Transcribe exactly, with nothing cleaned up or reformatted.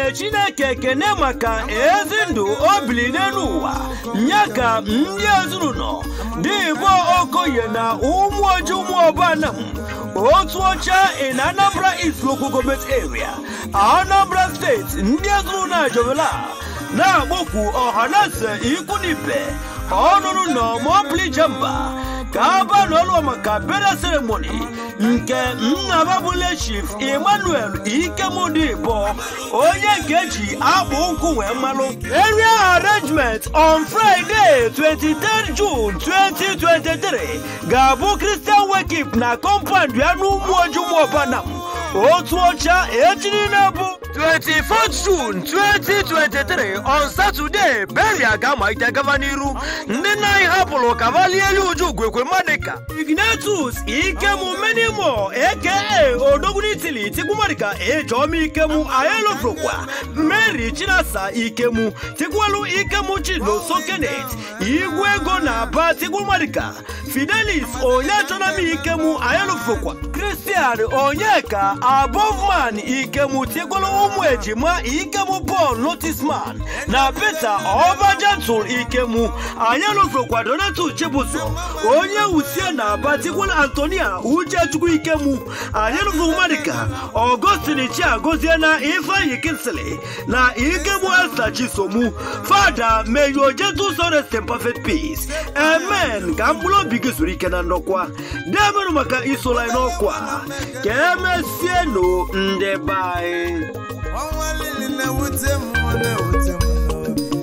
nye Chineke ekene maka ezi ndụ o bili n'elu ụwa nye ka ndị ezinụlọ Dibor Okoye na ụmụ oji ụmụ ọbana otu oche in Anambra East Local Government Area, Anambra State, ndị ezinụlọ ajọbela na-agbokwu ọhaneze ikwu n'ibe ọnụnụ nọ mọbli jamba ka aba n'ọlụ maka burial ceremony nke nnababule Chief Emmanuel Ikem Dibor onye nke ji akpụ ụkwụ wee mmalụ. Area arrangement on Friday twenty-third June twenty twenty-three ga-abụ Christian Wakip na compound ya n'ụmụ oji ụmụ ọbana otu ọcha ejiri na-abụ twenty-fourth June twenty twenty-three on Saturday beria ga-amalite gaba n'iru ndị na ihapụrụ kavalieli uju gwekwe madika Ignatius Ikem Menimo aka Odogunitili Tikumarika Ejomi Ikem Ayelofrokwa Mary Chinasa Ikem Tikwalu Ikem Chino Sokenet Igwe ego na aba Tikumarika Fidelis Onyachonami Ikem Ayelofrokwa Christian Onyeka Above Man Ikem Tikwalu ụmụ ejima Ikem Paul Noticeman na Peter Obajantul Ikem Ayelofrokwa Donatus Chebuzo onye usie na aba Tikwala Antonia Uchechukwu Ikem Ayelofrokwa Augustine Chiagozie na Ifeanyi Kinsele na Ikem Esther Chisomu Father may your gentle son rest in perfect peace. Amen. Gambulo bigisuri kena ndokwa Demenu maka isola inokwa Keme sieno ndebae.